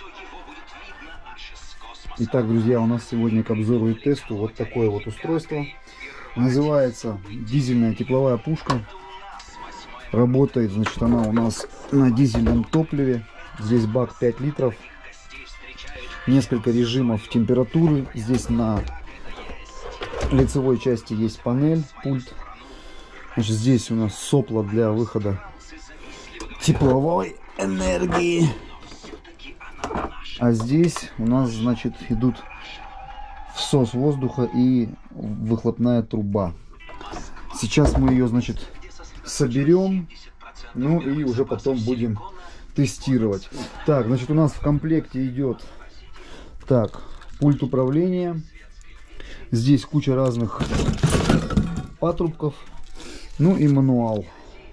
Итак, друзья, у нас сегодня к обзору и тесту вот такое вот устройство. Называется дизельная тепловая пушка. Работает, значит, она у нас на дизельном топливе. Здесь бак 5 литров. Несколько режимов температуры. Здесь на лицевой части есть панель, пульт. Значит, здесь у нас сопла для выхода тепловой энергии. А здесь у нас, значит, идут всос воздуха и выхлопная труба. Сейчас мы ее, значит, соберем. Ну и уже потом будем тестировать. Так, значит, у нас в комплекте идет пульт управления. Здесь куча разных патрубков. Ну и мануал.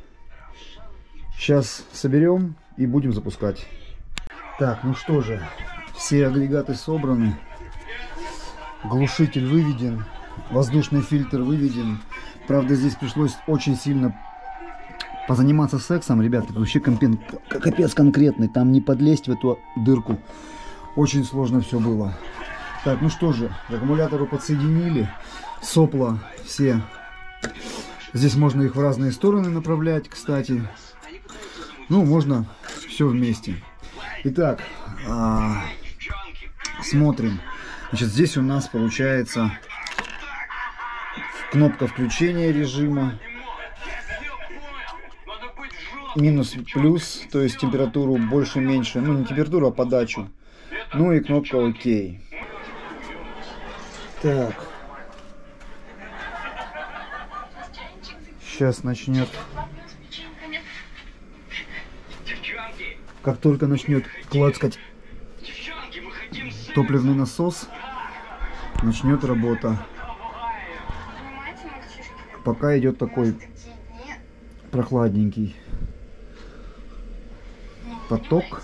Сейчас соберем и будем запускать. Так, ну что же, все агрегаты собраны. Глушитель выведен. Воздушный фильтр выведен. Правда, здесь пришлось очень сильно позаниматься сексом, ребята. Вообще капец конкретный. Там не подлезть в эту дырку. Очень сложно все было. Так, ну что же, к аккумулятору подсоединили. Сопла все. Здесь можно их в разные стороны направлять, кстати. Ну, можно все вместе. Итак, смотрим. Значит, здесь у нас получается кнопка включения режима. Минус, плюс, то есть температуру больше-меньше. Ну, не температуру, а подачу. Ну и кнопка ОК. Так. Сейчас начнет. Как только начнет клацкать топливный насос, начнет работа. Пока идет такой прохладненький поток.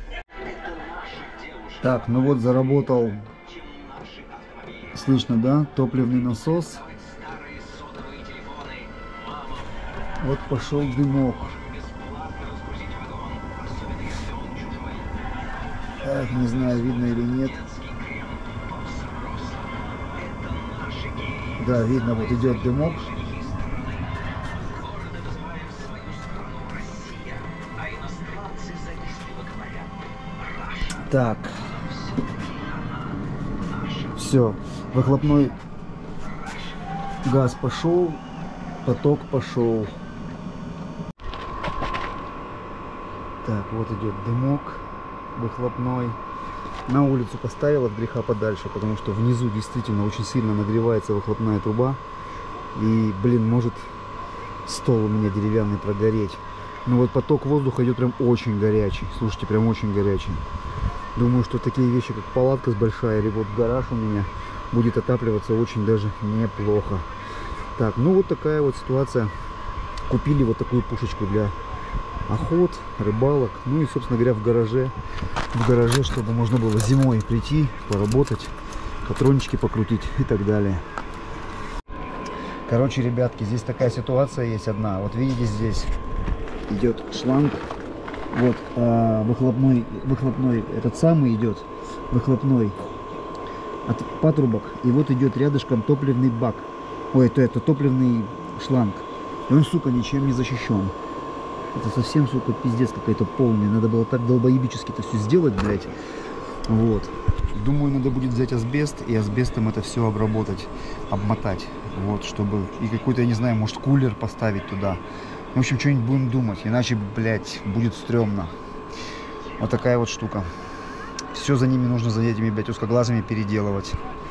Так, ну вот заработал, слышно, да, топливный насос. Вот пошел дымок. Эх, не знаю, видно или нет. Да, видно, вот идет дымок. Так. Все, выхлопной газ пошел, поток пошел. Так, вот идет дымок выхлопной. На улицу поставил от греха подальше, потому что внизу действительно очень сильно нагревается выхлопная труба. И, блин, может стол у меня деревянный прогореть. Но вот поток воздуха идет прям очень горячий. Слушайте, прям очень горячий. Думаю, что такие вещи, как палатка большая, или вот гараж у меня, будет отапливаться очень даже неплохо. Так, ну вот такая вот ситуация. Купили вот такую пушечку для охот, рыбалок. Ну и, собственно говоря, в гараже, чтобы можно было зимой прийти, поработать, патрончики покрутить и так далее. Короче, ребятки, здесь такая ситуация есть одна. Вот видите, здесь идет шланг. Вот выхлопной этот самый идет, выхлопной от патрубок. И вот идет рядышком топливный бак. Ой, это топливный шланг. И он, сука, ничем не защищен. Это совсем, сука, пиздец какой-то полный. Надо было так долбоебически это все сделать, блядь. Вот. Думаю, надо будет взять асбест и асбестом это все обработать, обмотать. Вот, чтобы... И какой-то, я не знаю, может, кулер поставить туда. В общем, что-нибудь будем думать. Иначе, блядь, будет стрёмно. Вот такая вот штука. Все за ними нужно, за этими, блядь, узкоглазыми переделывать.